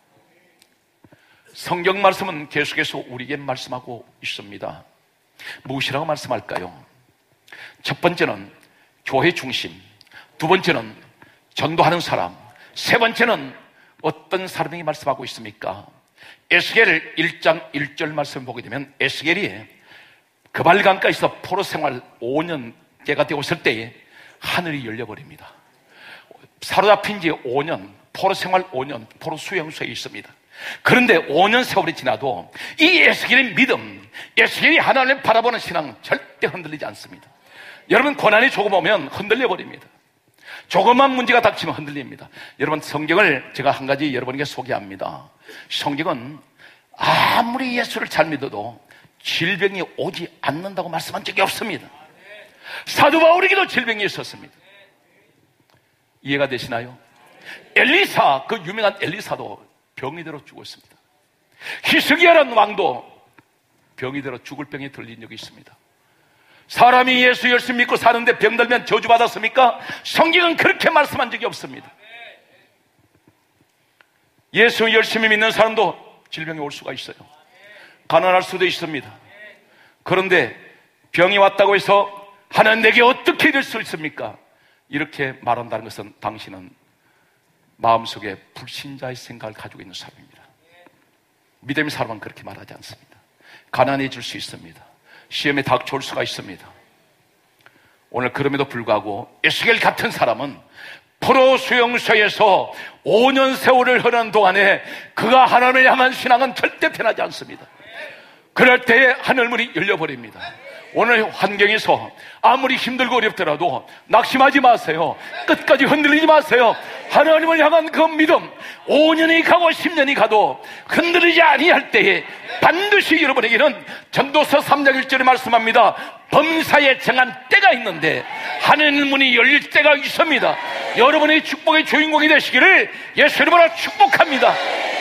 성경 말씀은 계속해서 우리에게 말씀하고 있습니다. 무엇이라고 말씀할까요? 첫 번째는 교회 중심, 두 번째는 전도하는 사람, 세 번째는 어떤 사람이 말씀하고 있습니까? 에스겔 1장 1절 말씀을 보게 되면 에스겔이 그발강가에서 포로 생활 5년째가 되었을 때에 하늘이 열려버립니다. 사로잡힌 지 5년, 포로 생활 5년, 포로 수용소에 있습니다. 그런데 5년 세월이 지나도 이 에스겔의 믿음, 에스겔이 하나님을 바라보는 신앙은 절대 흔들리지 않습니다. 여러분, 고난이 조금 오면 흔들려 버립니다. 조그만 문제가 닥치면 흔들립니다. 여러분, 성경을 제가 한 가지 여러분에게 소개합니다. 성경은 아무리 예수를 잘 믿어도 질병이 오지 않는다고 말씀한 적이 없습니다. 사도 바울에게도 질병이 있었습니다. 이해가 되시나요? 엘리사, 그 유명한 엘리사도 병이 들어 죽었습니다. 히스기야라는 왕도 병이 들어 죽을 병에 들린 적이 있습니다. 사람이 예수 열심히 믿고 사는데 병들면 저주받았습니까? 성경은 그렇게 말씀한 적이 없습니다. 예수 열심히 믿는 사람도 질병이 올 수가 있어요. 가난할 수도 있습니다. 그런데 병이 왔다고 해서 하나님 내게 어떻게 이럴 수 있습니까? 이렇게 말한다는 것은 당신은 마음속에 불신자의 생각을 가지고 있는 사람입니다. 믿음의 사람은 그렇게 말하지 않습니다. 가난해질 수 있습니다. 시험에 닥쳐올 수가 있습니다. 오늘 그럼에도 불구하고 에스겔 같은 사람은 포로 수용소에서 5년 세월을 흐르는 동안에 그가 하나님을 향한 신앙은 절대 변하지 않습니다. 그럴 때에 하늘문이 열려버립니다. 오늘 환경에서 아무리 힘들고 어렵더라도 낙심하지 마세요. 끝까지 흔들리지 마세요. 하나님을 향한 그 믿음, 5년이 가고 10년이 가도 흔들리지 아니할 때에 반드시 여러분에게는 전도서 3장 1절에 말씀합니다. 범사에 정한 때가 있는데 하늘문이 열릴 때가 있습니다. 여러분의 축복의 주인공이 되시기를 예수 이름으로 축복합니다.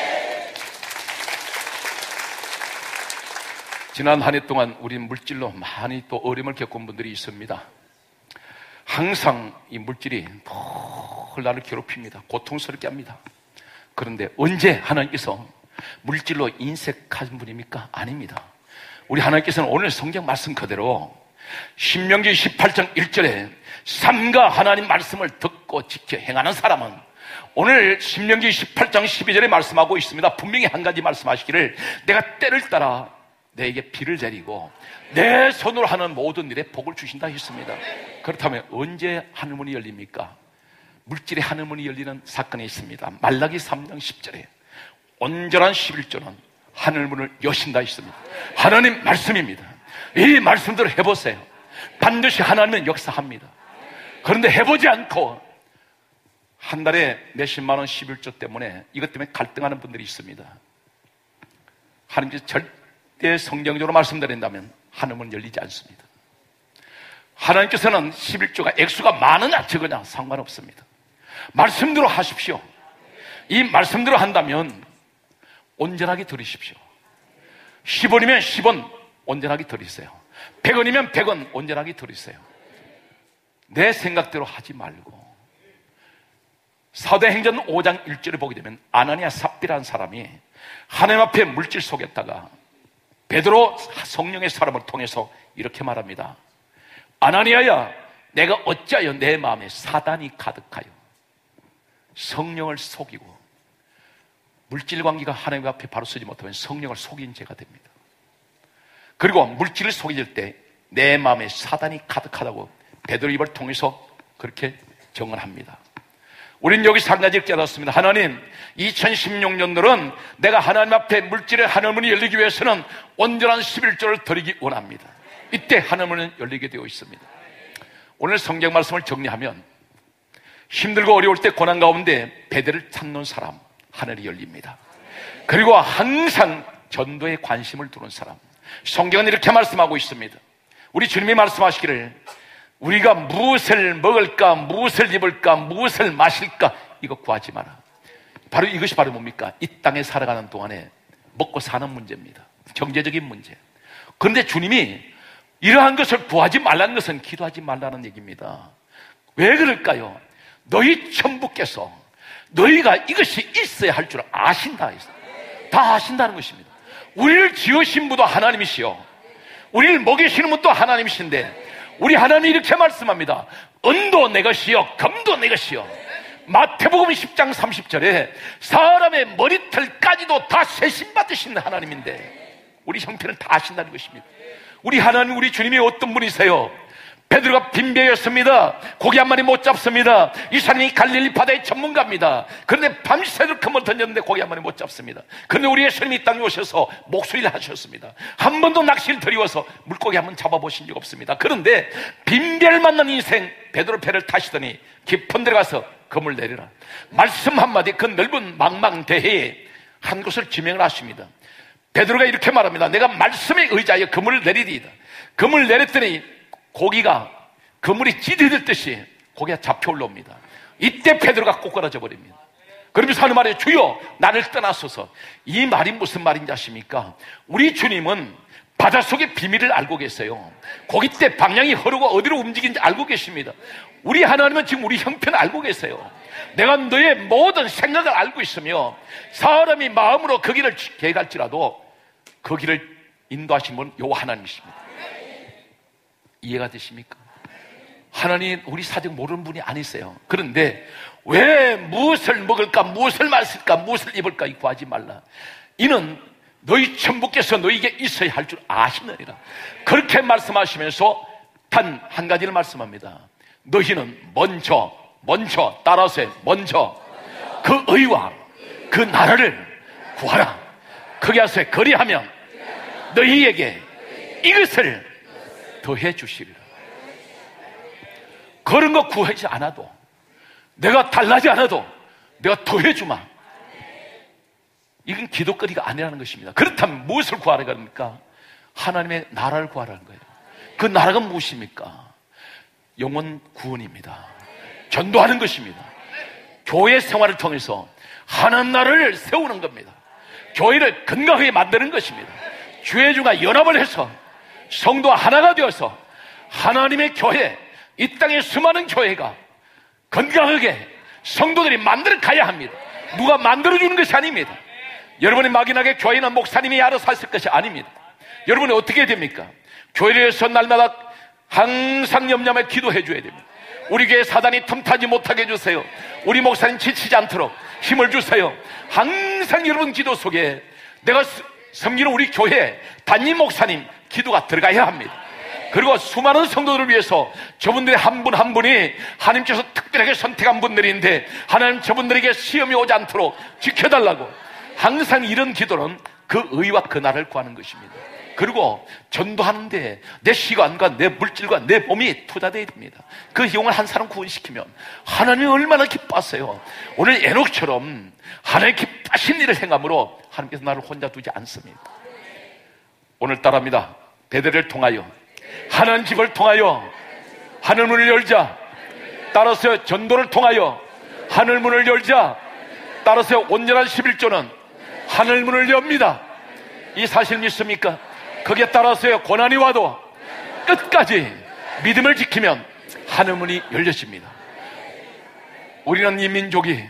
지난 한 해 동안 우리는 물질로 많이 또 어려움을 겪은 분들이 있습니다. 항상 이 물질이 늘 나를 괴롭힙니다. 고통스럽게 합니다. 그런데 언제 하나님께서 물질로 인색하신 분입니까? 아닙니다. 우리 하나님께서는 오늘 성경 말씀 그대로 신명기 18장 1절에 삼가 하나님 말씀을 듣고 지켜 행하는 사람은 오늘 신명기 18장 12절에 말씀하고 있습니다. 분명히 한 가지 말씀하시기를 내가 때를 따라 내게 비를 내리고 내 손으로 하는 모든 일에 복을 주신다 했습니다. 그렇다면 언제 하늘문이 열립니까? 물질의 하늘문이 열리는 사건이 있습니다. 말라기 3장 10절에 온전한 11조는 하늘문을 여신다 했습니다. 하나님 말씀입니다. 이 말씀대로 해보세요. 반드시 하나님은 역사합니다. 그런데 해보지 않고 한 달에 몇십만 원 11조 때문에 이것 때문에 갈등하는 분들이 있습니다. 하나님께서 절대 성경적으로 말씀드린다면 하늘문 열리지 않습니다. 하나님께서는 11조가 액수가 많으냐 적으냐 상관없습니다. 말씀대로 하십시오. 이 말씀대로 한다면 온전하게 드리십시오. 10원이면 10원 온전하게 드리세요. 100원이면 100원 온전하게 드리세요. 내 생각대로 하지 말고. 사도행전 5장 1절을 보게 되면 아나니아 삽비라는 사람이 하나님 앞에 물질 속였다가 베드로 성령의 사람을 통해서 이렇게 말합니다. 아나니아야, 내가 어찌하여 내 마음에 사단이 가득하여 성령을 속이고 물질 관계가 하나님 앞에 바로 서지 못하면 성령을 속인 죄가 됩니다. 그리고 물질을 속일 때 내 마음에 사단이 가득하다고 베드로 입을 통해서 그렇게 정언합니다. 우린 여기서 한 가지를 깨닫습니다. 하나님, 2016년도는 내가 하나님 앞에 물질의 하늘문이 열리기 위해서는 온전한 11조를 드리기 원합니다. 이때 하늘문은 열리게 되어 있습니다. 오늘 성경 말씀을 정리하면 힘들고 어려울 때 고난 가운데 배대를 찾는 사람 하늘이 열립니다. 그리고 항상 전도에 관심을 두는 사람, 성경은 이렇게 말씀하고 있습니다. 우리 주님이 말씀하시기를 우리가 무엇을 먹을까, 무엇을 입을까, 무엇을 마실까 이거 구하지 마라. 바로 이것이 바로 뭡니까? 이 땅에 살아가는 동안에 먹고 사는 문제입니다. 경제적인 문제. 그런데 주님이 이러한 것을 구하지 말라는 것은 기도하지 말라는 얘기입니다. 왜 그럴까요? 너희 천부께서 너희가 이것이 있어야 할 줄 아신다. 다 아신다는 것입니다. 우리를 지으신 분도 하나님이시요, 우리를 먹이시는 분도 하나님이신데 우리 하나님이 이렇게 말씀합니다. 은도 내 것이요 금도 내 것이요. 마태복음 10장 30절에 사람의 머리털까지도 다 세심받으신 하나님인데 우리 형편을 다 아신다는 것입니다. 우리 하나님, 우리 주님이 어떤 분이세요? 베드로가 빈배였습니다. 고기 한 마리 못 잡습니다. 이 사람이 갈릴리 바다의 전문가입니다. 그런데 밤새도록 금을 던졌는데 고기 한 마리 못 잡습니다. 그런데 우리 예수님이 이 땅에 오셔서 목수일을 하셨습니다. 한 번도 낚시를 들이워서 물고기 한 번 잡아보신 적 없습니다. 그런데 빈배를 만난 인생, 베드로 배를 타시더니 깊은 데 가서 금을 내리라. 말씀 한마디, 그 넓은 망망대해에 한 곳을 지명을 하십니다. 베드로가 이렇게 말합니다. 내가 말씀에 의지하여 그물을 내리리이다. 그물을 내렸더니 고기가, 그물이 찌들듯이 고기가 잡혀 올라옵니다. 이때 베드로가 꼬꾸라져 버립니다. 그러면서 하는 말이 주여 나를 떠나소서. 이 말이 무슨 말인지 아십니까? 우리 주님은 바닷속의 비밀을 알고 계세요. 고기 때 방향이 흐르고 어디로 움직이는지 알고 계십니다. 우리 하나님은 지금 우리 형편을 알고 계세요. 내가 너의 모든 생각을 알고 있으며 사람이 마음으로 그 길을 개갈지라도 그 길을 인도하신 분은 요 하나님이십니다. 이해가 되십니까? 하나님 우리 사정 모르는 분이 아니세요. 그런데 왜 무엇을 먹을까, 무엇을 마실까, 무엇을 입을까 이 구하지 말라. 이는 너희 천부께서 너희에게 있어야 할 줄 아시느니라. 그렇게 말씀하시면서 단 한 가지를 말씀합니다. 너희는 먼저 따라서 먼저 그 의와 그 나라를 구하라. 거기서 그리하면 너희에게 이것을 더해 주시리라. 그런 거 구하지 않아도, 내가 달라지 않아도 내가 더해 주마. 이건 기도거리가 아니라는 것입니다. 그렇다면 무엇을 구하라는 겁니까? 하나님의 나라를 구하라는 거예요. 그 나라가 무엇입니까? 영혼 구원입니다. 전도하는 것입니다. 교회 생활을 통해서 하나님 나라를 세우는 겁니다. 교회를 건강하게 만드는 것입니다. 교회주가 연합을 해서 성도와 하나가 되어서 하나님의 교회, 이 땅의 수많은 교회가 건강하게 성도들이 만들어 가야 합니다. 누가 만들어주는 것이 아닙니다. 여러분이 막연하게 교회는 목사님이 알아서 하실 것이 아닙니다. 여러분이 어떻게 됩니까? 교회에서 날마다 항상 염려하며 기도해 줘야 됩니다. 우리 교회 사단이 틈타지 못하게 해주세요. 우리 목사님 지치지 않도록 힘을 주세요. 항상 여러분 기도 속에 내가 섬기는 우리 교회 담임 목사님 기도가 들어가야 합니다. 그리고 수많은 성도들을 위해서 저분들의 한 분 한 분이 하나님께서 특별하게 선택한 분들인데 하나님 저분들에게 시험이 오지 않도록 지켜달라고, 항상 이런 기도는 그 의와 그 나라를 구하는 것입니다. 그리고 전도하는데 내 시간과 내 물질과 내 몸이 투자되어야 됩니다. 그 영을 한 사람 구원시키면 하나님이 얼마나 기뻐하세요. 오늘 에녹처럼 하나님 기뻐하신 일을 행함으로 하나님께서 나를 혼자 두지 않습니다. 오늘따라입니다. 베드로를 통하여, 하나님 집을 통하여 하늘문을 열자. 따라서 전도를 통하여 하늘문을 열자. 따라서 온전한 11조는 하늘문을 엽니다. 이 사실 믿습니까? 거기에 따라서 고난이 와도 끝까지 믿음을 지키면 하늘문이 열려집니다. 우리는 이 민족이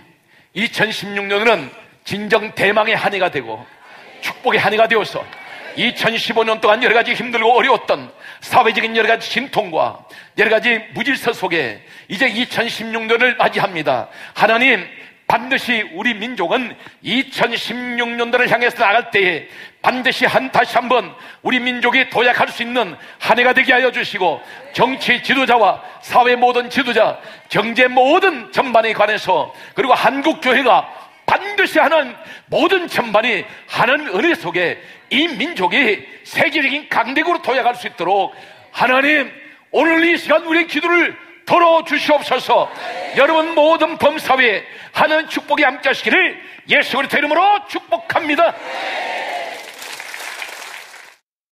2016년은 진정 대망의 한 해가 되고 축복의 한 해가 되어서 2015년 동안 여러 가지 힘들고 어려웠던 사회적인 여러 가지 진통과 여러 가지 무질서 속에 이제 2016년을 맞이합니다. 하나님, 반드시 우리 민족은 2016년도를 향해서 나갈 때에 반드시 다시 한번 우리 민족이 도약할 수 있는 한 해가 되게 하여 주시고, 정치 지도자와 사회 모든 지도자, 경제 모든 전반에 관해서, 그리고 한국교회가 반드시 하는 모든 전반이 하나님 은혜 속에 이 민족이 세계적인 강대국으로 도약할 수 있도록 하나님, 오늘 이 시간 우리의 기도를 들어주시옵소서. 여러분 모든 범사회에 하나님 축복이 함께 하시기를 예수 그리스도 이름으로 축복합니다.